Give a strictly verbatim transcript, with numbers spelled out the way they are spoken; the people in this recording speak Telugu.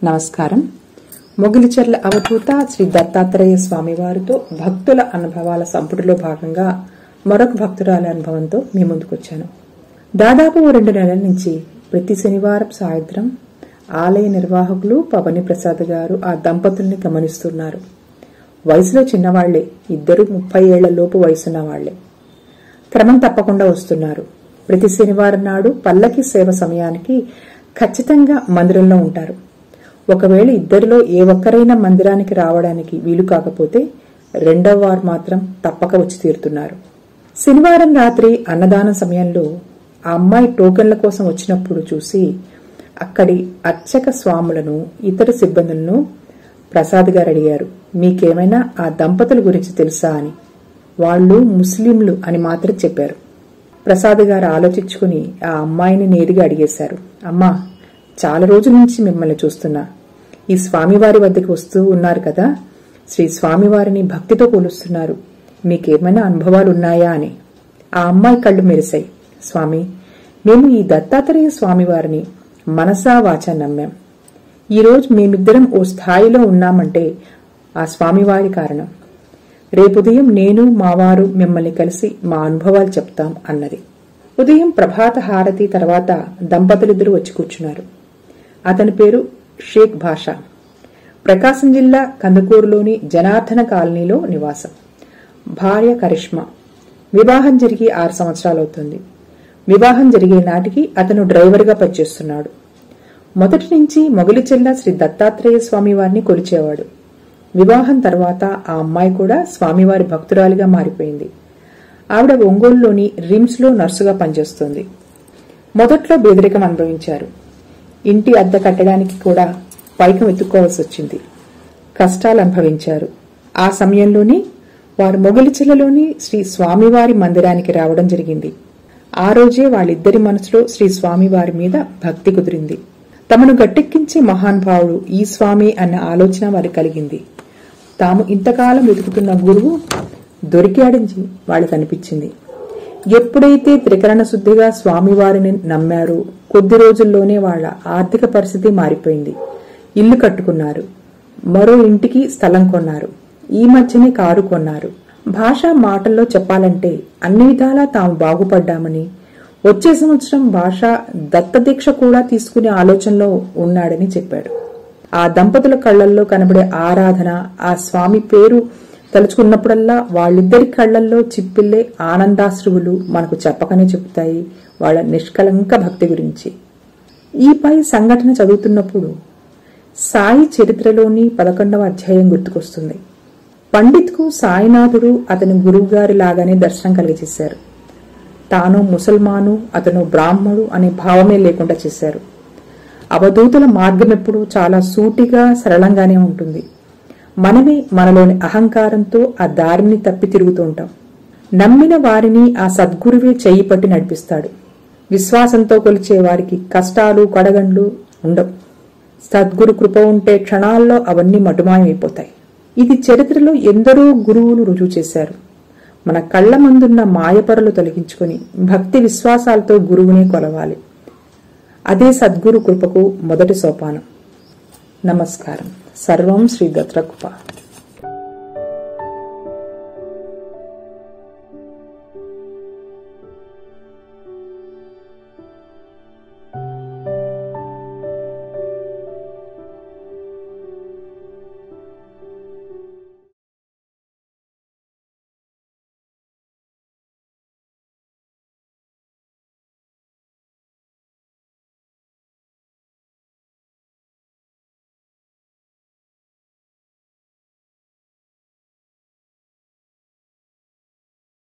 నమస్కారం. మొగిలిచెర్ల అవధూత శ్రీ దత్తాత్రేయ స్వామి వారితో భక్తుల అనుభవాల సంపుటిలో భాగంగా మరొక భక్తురాలి అనుభవంతో మీ ముందుకొచ్చాను. దాదాపు రెండు నెలల నుంచి ప్రతి శనివారం సాయంత్రం ఆలయ నిర్వాహకులు పవని ప్రసాద్ గారు ఆ దంపతుల్ని గమనిస్తున్నారు. వయసులో చిన్నవాళ్లే, ఇద్దరు ముప్పై ఏళ్ల లోపు వయసున్న వాళ్లే. క్రమం తప్పకుండా వస్తున్నారు. ప్రతి శనివారం నాడు పల్లకి సేవ సమయానికి ఖచ్చితంగా మందిరంలో ఉంటారు. ఒకవేళ ఇద్దరిలో ఏ ఒక్కరైనా మందిరానికి రావడానికి వీలు కాకపోతే రెండవ వారు మాత్రం తప్పక వచ్చి తీరుతున్నారు. శనివారం రాత్రి అన్నదానం సమయంలో ఆ అమ్మాయి టోకెన్ల కోసం వచ్చినప్పుడు చూసి అక్కడి అర్చక స్వాములను, ఇతర సిబ్బందులను ప్రసాద్ గారు అడిగారు, మీకేమైనా ఆ దంపతుల గురించి తెలుసా అని. వాళ్లు ముస్లింలు అని మాత్రం చెప్పారు. ప్రసాద్ గారు ఆలోచించుకుని ఆ అమ్మాయిని నేరుగా అడిగేశారు, అమ్మా, చాలా రోజుల నుంచి మిమ్మల్ని చూస్తున్నా. ఈ స్వామివారి వద్దకు వస్తూ ఉన్నారు కదా, శ్రీ స్వామివారిని భక్తితో పోలుస్తున్నారు. మీకేమైనా అనుభవాలు ఉన్నాయా అని. ఆ అమ్మాయి కళ్ళు మెరిశాయి. స్వామి, మేము ఈ దత్తాత్రేయ స్వామివారిని మనసా వాచా నమ్మాం. ఈరోజు మేమిద్దరం ఓ స్థాయిలో ఉన్నామంటే ఆ స్వామివారి కారణం. రేపుదయం నేను మావారు మిమ్మల్ని కలిసి మా అనుభవాలు చెప్తాం అన్నది. ఉదయం ప్రభాత హారతి తర్వాత దంపతులిద్దరూ వచ్చి కూర్చున్నారు. అతని పేరు షేక్ భాషా. ప్రకాశం జిల్లా కందుకూరులోని జనార్దన కాలనీలో నివాసం. భార్య కరిష్మా. వివాహం జరిగి ఆరు సంవత్సరాలవుతుంది. వివాహం జరిగే నాటికి అతను డ్రైవర్గా పనిచేస్తున్నాడు. మొదటి నుంచి మొగిలిచెర్ల శ్రీ దత్తాత్రేయ స్వామివారిని కొలిచేవాడు. వివాహం తర్వాత ఆ అమ్మాయి కూడా స్వామివారి భక్తురాలిగా మారిపోయింది. ఆవిడ ఒంగోలులోని రిమ్స్ లో నర్సుగా పనిచేస్తోంది. మొదట్లో బెదిరికం అనుభవించారు. ఇంటి అద్దె కట్టడానికి కూడా పైకం ఎత్తుక్కోవాల్సి వచ్చింది. కష్టాలు అనుభవించారు. ఆ సమయంలోనే వారు మొగిలిచెర్లలోని శ్రీ స్వామివారి మందిరానికి రావడం జరిగింది. ఆ రోజే వాళ్ళిద్దరి మనసులో శ్రీ స్వామివారి మీద భక్తి కుదిరింది. తమను గట్టెక్కించే మహానుభావుడు ఈ స్వామి అన్న ఆలోచన వారి కలిగింది. తాము ఇంతకాలం వెతుకుతున్న గురువు దొరికాడని వాళ్ళకు అనిపించింది. ఎప్పుడైతే త్రికరణ శుద్ధిగా స్వామివారిని నమ్మారో కొద్ది రోజుల్లోనే వాళ్ల ఆర్థిక పరిస్థితి మారిపోయింది. ఇల్లు కట్టుకున్నారు. మరో ఇంటికి స్థలం కొన్నారు. ఈ మధ్యనే కారు కొన్నారు. భాషా మాటల్లో చెప్పాలంటే అన్ని విధాలా తాము బాగుపడ్డామని, వచ్చే సంవత్సరం భాష దత్తదీక్ష కూడా తీసుకునే ఆలోచనలో ఉన్నాడని చెప్పాడు. ఆ దంపతుల కళ్లల్లో కనబడే ఆరాధన, ఆ స్వామి పేరు తలుచుకున్నప్పుడల్లా వాళ్ళిద్దరి కళ్లల్లో చిప్పిల్లే ఆనందాశ్రువులు మనకు చెప్పకనే చెబుతాయి వాళ్ళ నిష్కలంక భక్తి గురించి. ఈ పై సంఘటన చదువుతున్నప్పుడు సాయి చరిత్రలోని పదకొండవ అధ్యాయం గుర్తుకొస్తుంది. పండిత్కు సాయినాథుడు అతని గురువుగారి లాగానే దర్శనం కలిగజేశారు. తాను ముసల్మాను, అతను బ్రాహ్మడు అనే భావమే లేకుండా చేశారు. అవధూతుల మార్గం ఎప్పుడు చాలా సూటిగా సరళంగానే ఉంటుంది. మనమే మనలోని అహంకారంతో ఆ దారిని తప్పి తిరుగుతూ ఉంటాం. నమ్మిన వారిని ఆ సద్గురువే చెయ్యి పట్టి నడిపిస్తాడు. విశ్వాసంతో కొలిచే వారికి కష్టాలు, కడగండ్లు ఉండవు. సద్గురు కృప ఉంటే క్షణాల్లో అవన్నీ మటుమాయమైపోతాయి. ఇది చరిత్రలో ఎందరో గురువులు రుజువు చేశారు. మన కళ్ల ముందున్న మాయపరలు తొలగించుకుని భక్తి విశ్వాసాలతో గురువునే కొలవాలి. అదే సద్గురు కృపకు మొదటి సోపానం. నమస్కారం. సర్వం శ్రీ దత్త కృప.